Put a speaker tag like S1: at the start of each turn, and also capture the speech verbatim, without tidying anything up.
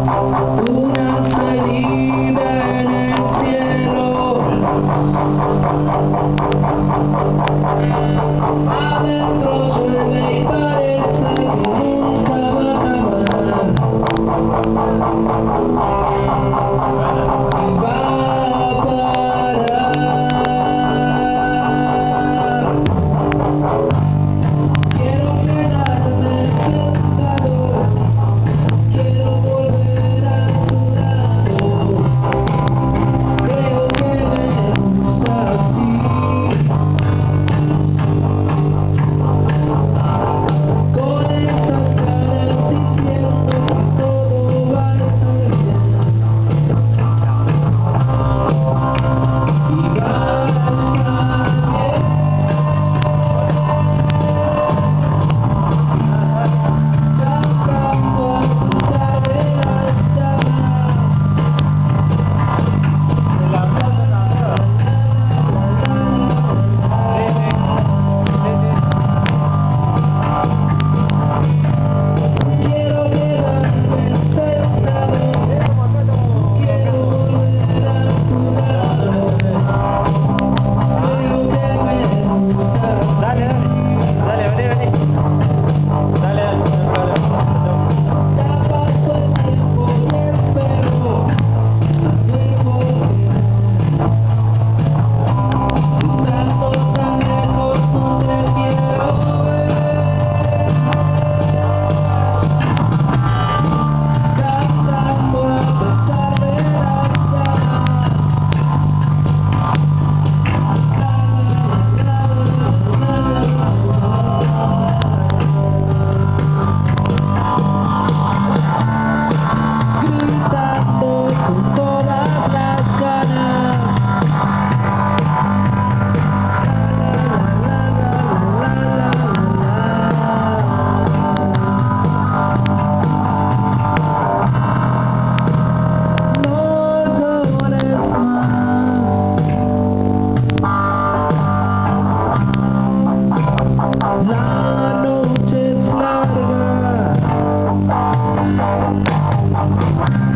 S1: Una salida en el cielo, adentro suele y parece que nunca va a acabar, y va a parar. Quiero quedarme sentado, quiero volver a tu lado, creo que me gusta así. Con estas caras diciendo que todo va a estar bien, y va a estar bien. Cantando a pesar de las llamas. Quiero quedarme sentado, quiero volver a tu lado, creo que me gusta así.
S2: Dale, dale, vení, vení. Dale, dale,
S1: Ya pasó el tiempo y espero saber volver. Estando tan lejos no te quiero ver. Cantando a pesar de las llamas. Gritando con todas las ganas. No llores más. La noche es larga.